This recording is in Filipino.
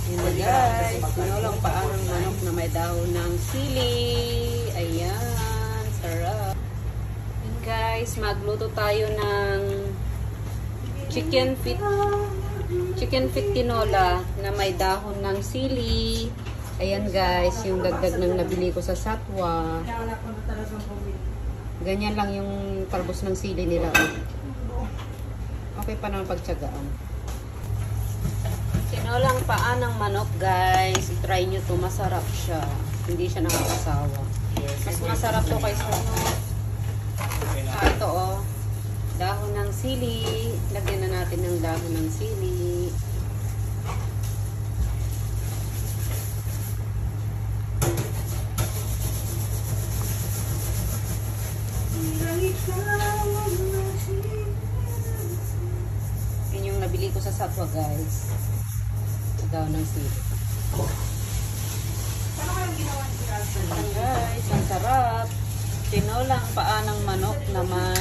Yun na guys, tinolang paa ng manok na may dahon ng sili. Ayan, sarap. Yun guys, magluto tayo ng chicken feet tinola na may dahon ng sili. Ayan guys, yung dagdag ng nabili ko sa Satwa. Ganyan lang yung talbos ng sili nila. Okay pa naman pagtsagaan. Tinolang paa ng manok guys. I-try nyo to. Masarap siya. Hindi siya nakakasawa. Mas masarap to kaysa ito oh. Dahon ng sili. Lagyan na natin ng dahon ng sili. Yun yung nabili ko sa Satwa guys. Dahon ng sili. Ayan guys, ang sarap. Tinolang paa ng manok na may